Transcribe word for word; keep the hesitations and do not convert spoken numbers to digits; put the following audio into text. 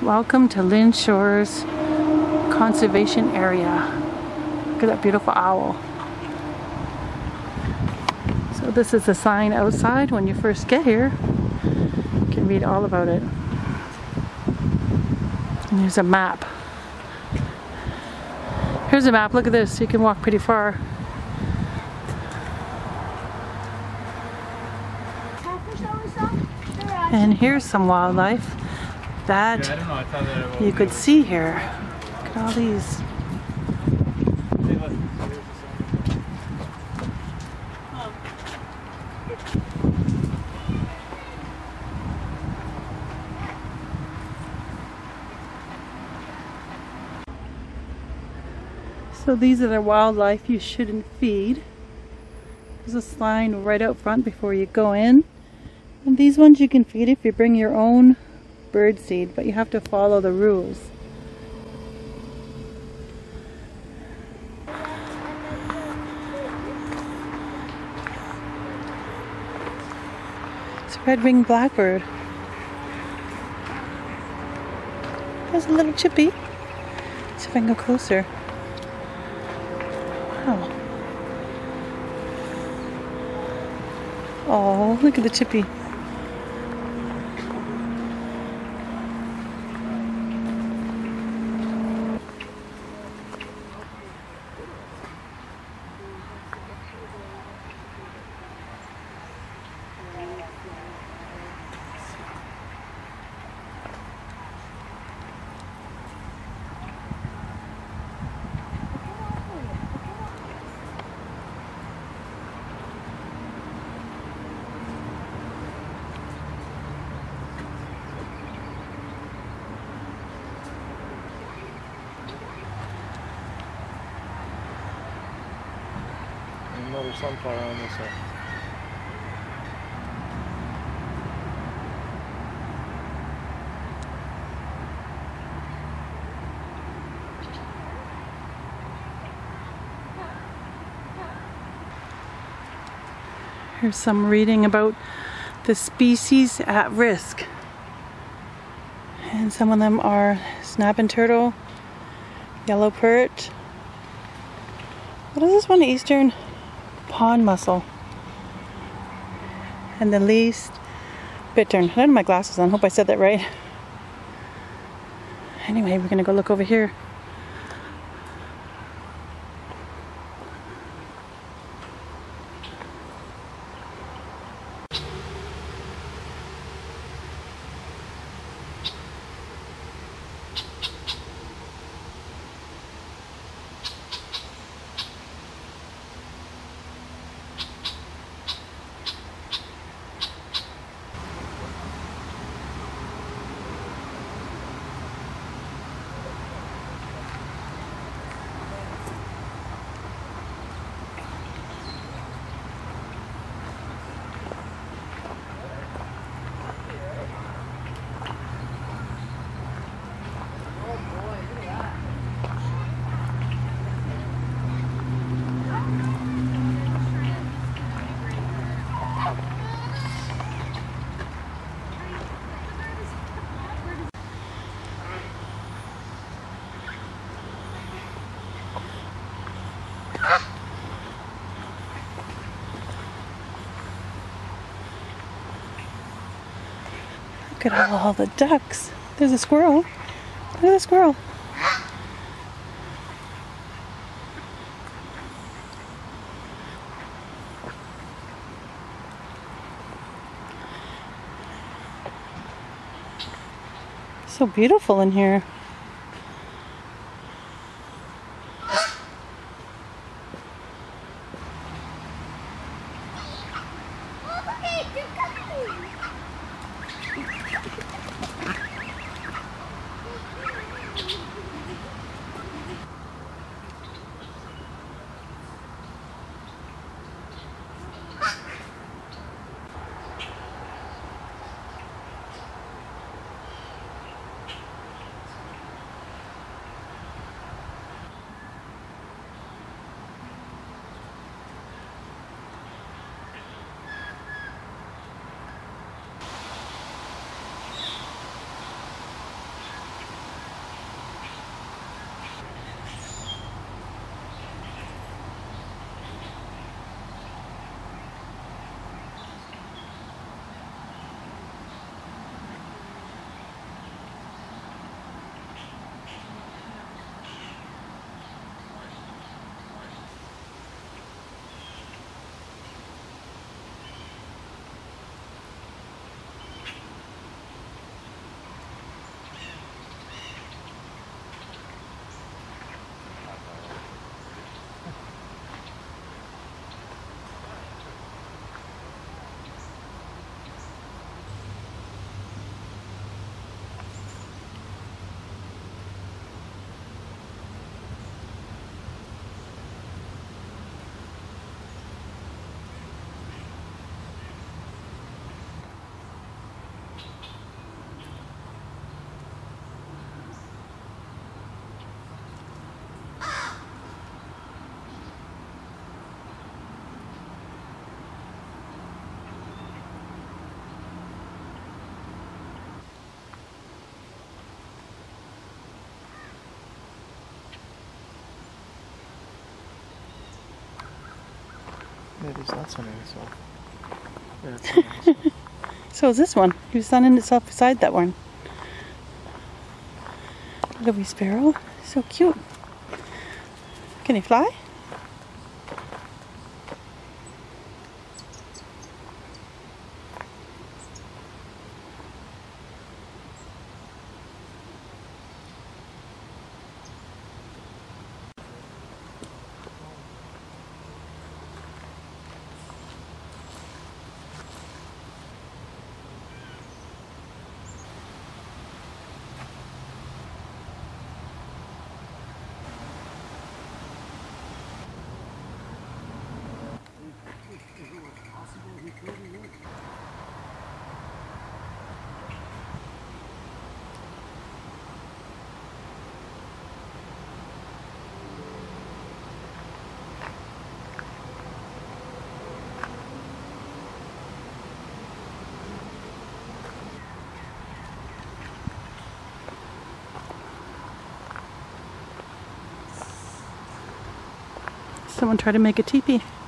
Welcome to Lynn Shores Conservation Area. Look at that beautiful owl. So this is the sign outside when you first get here. You can read all about it. And there's a map. Here's a map, look at this, you can walk pretty far. And here's some wildlife that you could see here. Look at all these. So these are the wildlife you shouldn't feed. There's a sign right out front before you go in. And these ones you can feed if you bring your own bird seed, but you have to follow the rules. It's a red-winged blackbird. There's a little chippy. Let's see if I can go closer. Wow. Oh, look at the chippy. Another sunflower on this side. Here's some reading about the species at risk. And some of them are snapping turtle, yellow perch. What is this one? Eastern pond mussel. And the least bittern. I don't have my glasses on. Hope I said that right. Anyway, we're gonna go look over here. Look at all the ducks. There's a squirrel. Look at the squirrel. So beautiful in here. It's not sunning itself. Yeah, it's sunning itself. So is this one. He was sunning itself beside that one. Look at wee sparrow. So cute. Can he fly? Someone tried to make a teepee.